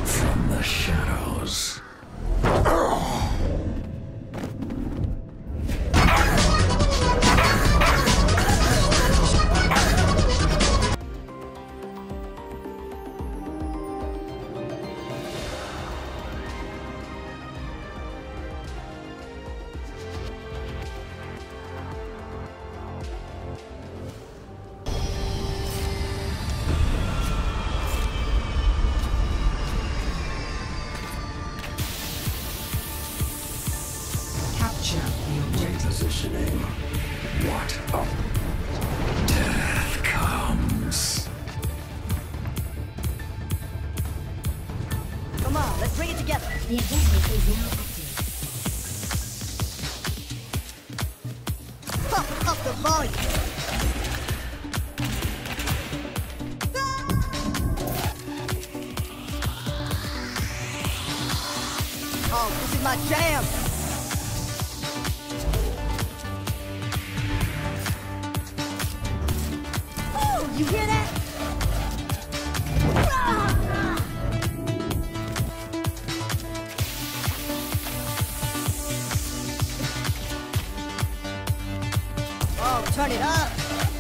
from the shadows. Repositioning. What up? Death comes. Come on, let's bring it together. The objective is now active. Pump up the volume. Oh, this is my jam. You hear that? Oh, turn it up.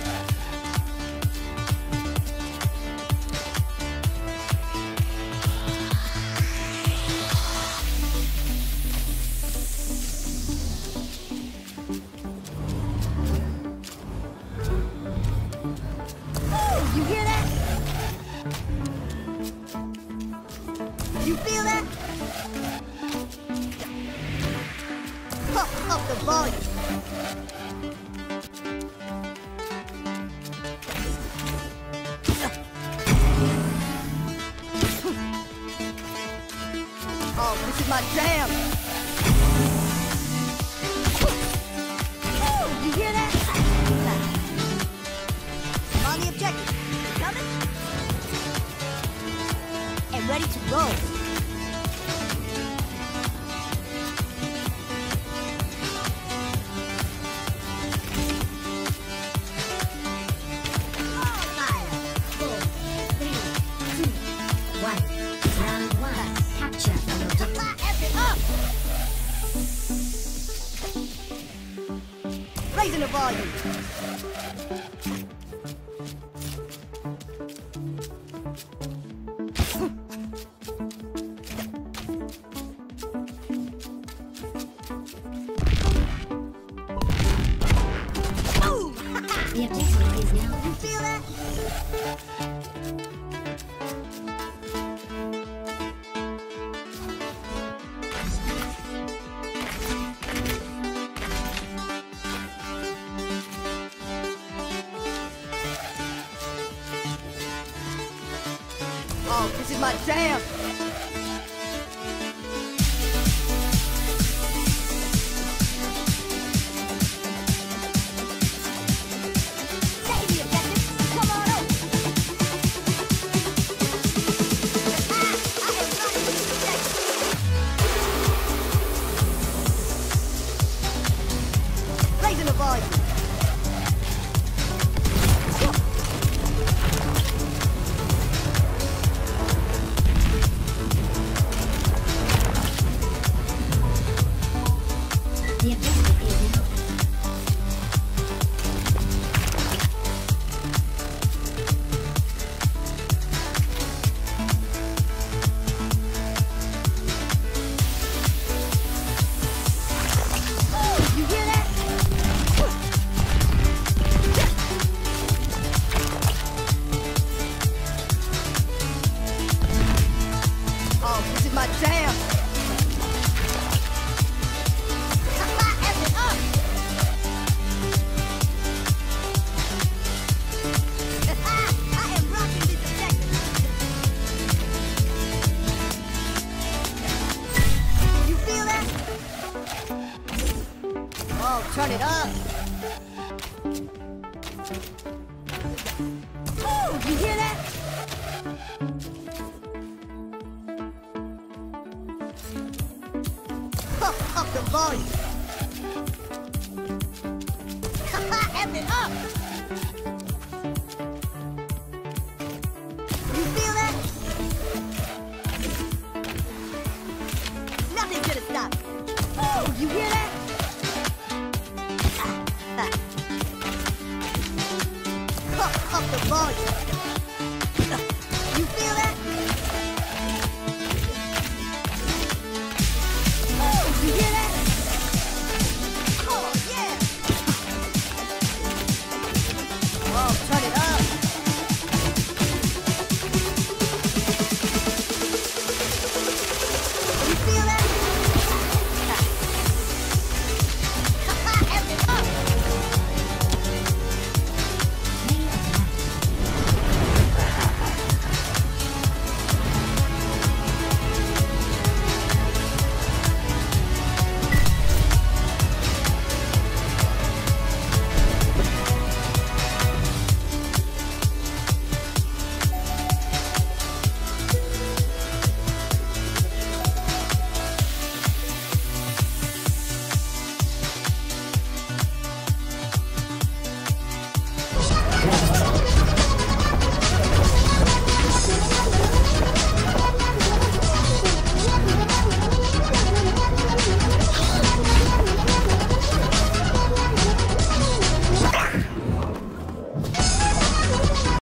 You hear that? You feel that? Pump up the volume. Oh, this is my jam. You hear that? On the objective. Coming? And ready to roll. Raising the volume. The objective is now. You feel that? Oh, this is my jam. Take the objective. Come on over. I am running this objective. Raising the volume. The objective is now. You hear that? Oh, this is my jam. F it up. I am rocking this objective. You feel that? Oh, turn it up. You hear that? Pump up the volume. F it up. You feel that? gotta stop. Oh, you hear that? Up the volume.